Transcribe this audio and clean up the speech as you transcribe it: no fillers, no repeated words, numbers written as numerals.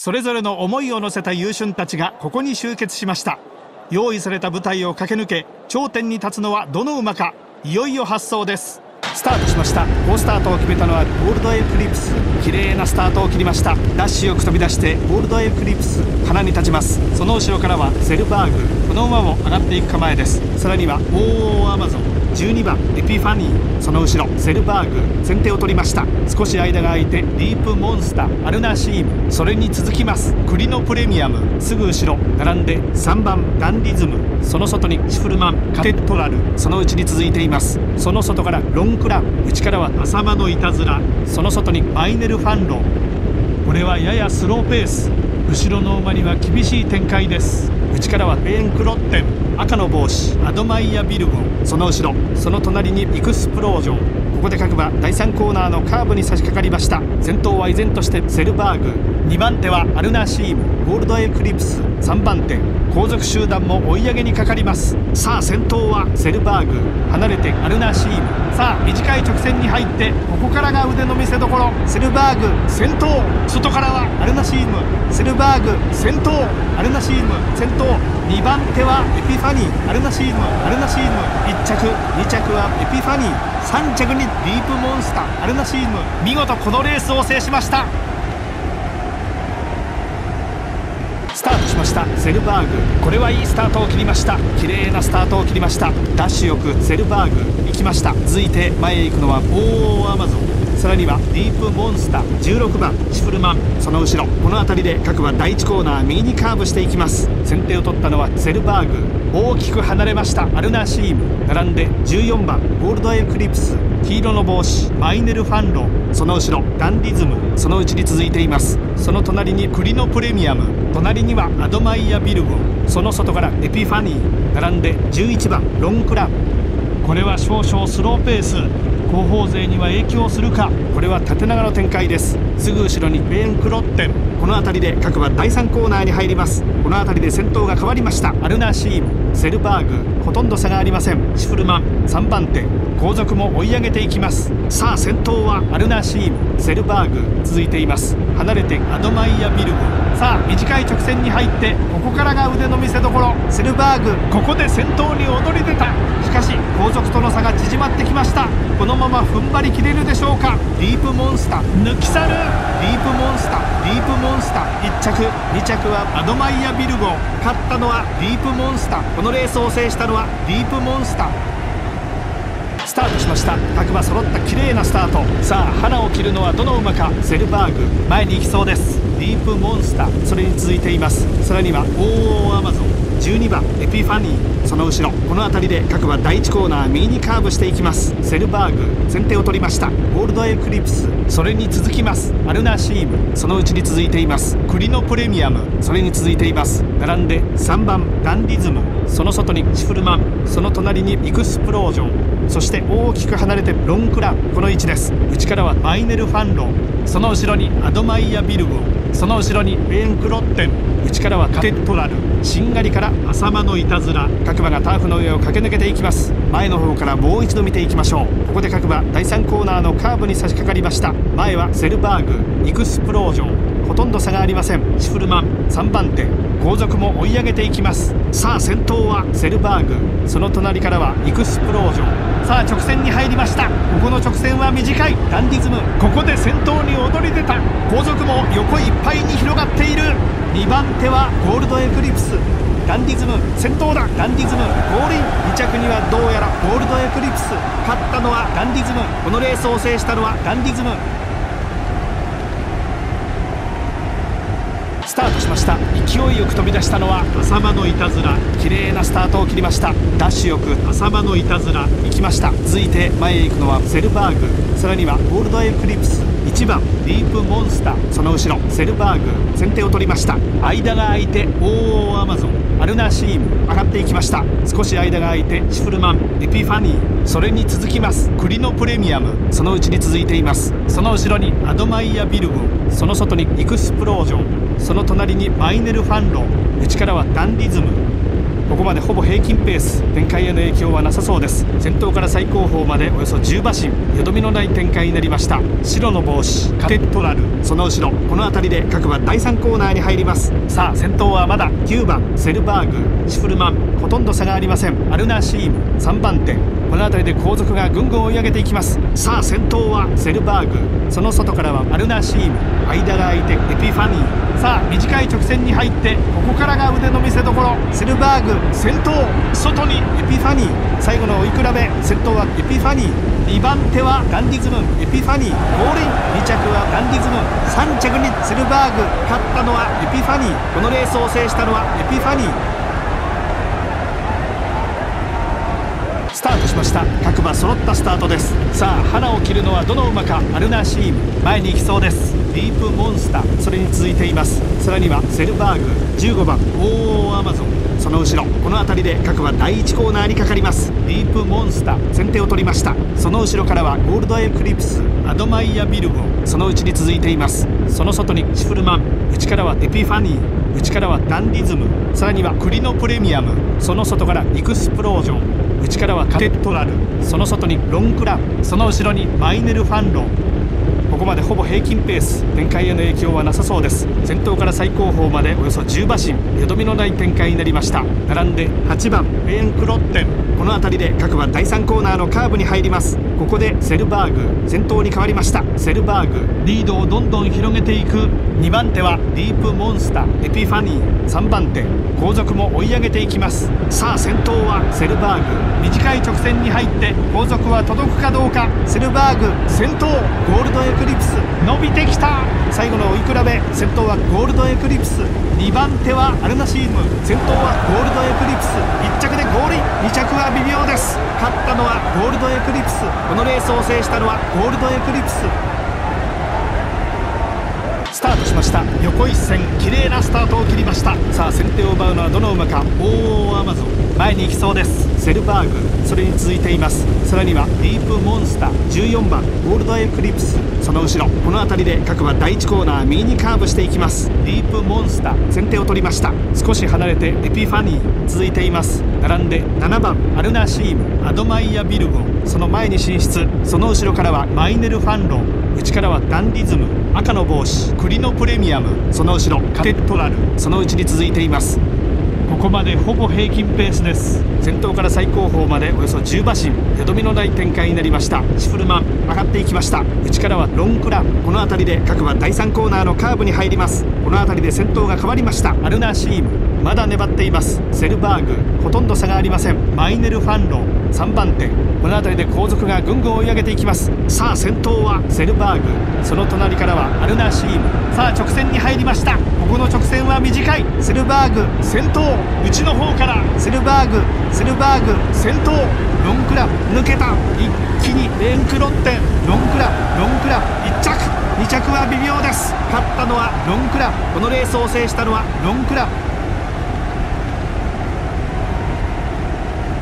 それぞれの思いを乗せた優秀たちがここに集結しました。用意された舞台を駆け抜け頂点に立つのはどの馬か。いよいよ発走です。スタートしました。好スタートを決めたのはゴールドエクリプス。綺麗なスタートを切りました。ダッシュよく飛び出してゴールドエクリプス鼻に立ちます。その後ろからはセルバーグ。この馬も上がっていく構えです。さらにはオーアマゾン、12番エピファニー、その後ろセルバーグ。先手を取りました。少し間が空いてディープモンスター、アルナシーム、それに続きますクリノプレミアム。すぐ後ろ並んで3番ダンリズム、その外にシフルマン、カテットラル、その内に続いています。その外からロンクラン、内からは浅間のいたずら、その外にマイネルファンロン。これはややスローペース。後ろの馬には厳しい展開です。内からはベーンクロッテン、赤の帽子アドマイヤビルゴン、その後ろその隣にエクスプロージョン。ここで各馬第3コーナーのカーブに差し掛かりました。先頭は依然としてセルバーグ、2番手はアルナシーム、ゴールドエクリプス、3番手後続集団も追い上げにかかります。さあ先頭はセルバーグ、離れてアルナシーム。さあ短い直線に入ってここからが腕の見せ所。セルバーグ先頭、外からはアルナシーム、セルバーグ先頭、アルナシーム先頭、2番手はエピファニー、アルナシーム、アルナシーム。1着2着はエピファニー、3着にディープモンスター、アルナシーム。見事このレースを制しました。スタートしましたセルバーグ。これはいいスタートを切りました。綺麗なスタートを切りました。ダッシュよくセルバーグ行きました。続いて前へ行くのはオーアマゾン、さらにはディープモンスター、16番シフルマン。その後ろこの辺りで各馬第1コーナー右にカーブしていきます。先手を取ったのはセルバーグ。大きく離れましたアルナシーム。並んで14番ゴールドエクリプス、黄色の帽子マイネルファンロン。その後ろダンリズム、その内に続いています。その隣にクリノプレミアム、隣にはアドマイヤビルゴン、その外からエピファニー。並んで11番ロンクラン。これは少々スローペース。後方勢には影響するか。これは縦長の展開です。すぐ後ろにベーンクロッテン。この辺りで各馬第3コーナーに入ります。この辺りで先頭が変わりました。アルナシーム、セルバーグ、ほとんど差がありません。シフルマン3番手、後続も追い上げていきます。さあ先頭はアルナシーム、セルバーグ続いています。離れてアドマイヤビルゴン。さあ短い直線に入ってここからが腕の見せ所。セルバーグここで先頭に躍り出た。しかし後続との差が縮まってきました。このまま踏ん張り切れるでしょうか。ディープモンスター抜き去る。ディープモンスター、ディープモンスター。1着2着はアドマイヤビルゴン。勝ったのはディープモンスター。このレースを制したのはディープモンスター。スタートしました。各馬揃った綺麗なスタート。さあ花を切るのはどの馬か。セルバーグ前に行きそうです。ディープモンスター、それに続いています。さらにはオーアマゾン、12番エピファニー。その後ろこの辺りで各馬第1コーナー右にカーブしていきます。セルバーグ先手を取りました。ゴールドエクリプス、それに続きますアルナシーム、その内に続いていますクリノプレミアム、それに続いています。並んで3番ダンリズム、その外にシフルマン、その隣にエクスプロージョン、そして大きく離れてロンクラン。この位置です。内からはマイネルファンロン、その後ろにアドマイヤビルゴン、その後ろにベーンクロッテン、内からはカテットラル、しんがりから浅間のいたずら。各馬がターフの上を駆け抜けていきます。前の方からもう一度見ていきましょう。ここで各馬第3コーナーのカーブに差し掛かりました。前はセルバーグ、エクスプロージョン、ほとんど差がありません。シフルマン3番手、後続も追い上げていきます。さあ先頭はセルバーグ、その隣からはエクスプロージョン。さあ直線に入りました。ここの直線は短い。ダンディズムここで先頭に躍り出た。後続も横いっぱいに広がっている。2番手はゴールドエクリプス、ダンディズム先頭だ。ダンディズムゴールイン。2着にはどうやらゴールドエクリプス。勝ったのはダンディズム。このレースを制したのはダンディズム。スタートしました。勢いよく飛び出したのは浅間のいたずら。綺麗なスタートを切りました。ダッシュよく浅間のいたずら行きました。続いて前へ行くのはセルバーグ、さらにはゴールドエクリプス、1番ディープモンスター、その後ろセルバーグ先手を取りました。間が空いてオーアマゾン、アルナシーム上がっていきました。少し間が空いてシフルマン、エピファニー、それに続きますクリノプレミアム、その内に続いています。その後ろにアドマイヤビルゴン、その外にエクスプロージョン、その隣にマイネルファンロン、内からはダンリズム。 ここまでほぼ平均ペース、展開への影響はなさそうです。先頭から最後方までおよそ10馬身、よどみのない展開になりました。白の帽子カテットラル、その後ろこの辺りで各馬第3コーナーに入ります。さあ先頭はまだ9番セルバーグ、シフルマン、ほとんど差がありません。アルナシーム3番手、この辺りで後続がぐんぐん追い上げていきます。さあ先頭はセルバーグ、その外からはアルナシーム、間が空いてエピファニー。さあ短い直線に入ってここからが腕の見せ所。セルバーグ先頭、外にエピファニー、最後の追い比べ、先頭はエピファニー、2番手はダンディズムン、エピファニーゴールイン、2着はダンディズムン、3着にセルバーグ、勝ったのはエピファニー、このレースを制したのはエピファニー。スタートしました。各馬揃ったスタートです。さあ花を切るのはどの馬か。アルナシーム前に行きそうです。ディープモンスターそれに続いています。さらにはセルバーグ、15番オーアマゾン、その後ろこの辺りで各馬第1コーナーにかかります。ディープモンスター先手を取りました。その後ろからはゴールドエクリプス、アドマイヤビルゴ、そのうちに続いています。その外にシフルマン、内からはエピファニー、内からはダンディズム、さらにはクリノプレミアム、その外からエクスプロージョン、内からはカテットラル、その外にロンクラン、その後ろにマイネルファンロン。ここまでほぼ平均ペース、展開への影響はなさそうです。先頭から最後方までおよそ10馬身、よどみのない展開になりました。並んで8番フェーンクロッテン、この辺りで各馬第3コーナーのカーブに入ります。ここでセルバーグ先頭に変わりました。セルバーグリードをどんどん広げていく。2番手はディープモンスター、エピファニー、3番手後続も追い上げていきます。さあ先頭はセルバーグ、短い直線に入って後続は届くかどうか。セルバーグ先頭、ゴールドエクリプス伸びてきた。最後の追い比べ、先頭はゴールドエクリプス、2番手はアルナシーム、先頭はゴールドエクリプス、1着でゴールイン、2着は微妙です。勝ったのはゴールドエクリプス、このレースを制したのはゴールドエクリプス。スタートしました。横一線綺麗なスタートを切りました。さあ先手を奪うのはどの馬か。オーアマゾン前に行きそうです。セルバーグそれに続いています。さらにはディープモンスター、14番ゴールドエクリプス、その後ろこの辺りで各馬第1コーナー右にカーブしていきます。ディープモンスター先手を取りました。少し離れてエピファニー続いています。並んで7番アルナシーム、アドマイヤビルゴ、その前に進出。その後ろからはマイネルファンロン、内からはダンディズム、赤の帽子クリノプレミアム、その後ろカテットラル、そのうちに続いています。ここまでほぼ平均ペースです。先頭から最後方までおよそ10馬身、よどみのない展開になりました。シフルマン上がっていきました。内からはロンクラン、この辺りで各馬第3コーナーのカーブに入ります。この辺りで先頭が変わりました。アルナシームまだ粘っています。セルバーグほとんど差がありません。マイネルファンロン3番手、この辺りで後続がぐんぐん追い上げていきます。さあ先頭はセルバーグ、その隣からはアルナシーム。さあ直線に入りました。ここの直線は短い。セルバーグ先頭、内の方からセルバーグ先頭、ロンクラ抜けた。一気にレンクロッテン、ロンクラ1着、2着は微妙です。勝ったのはロンクラ、このレースを制したのはロンクラ。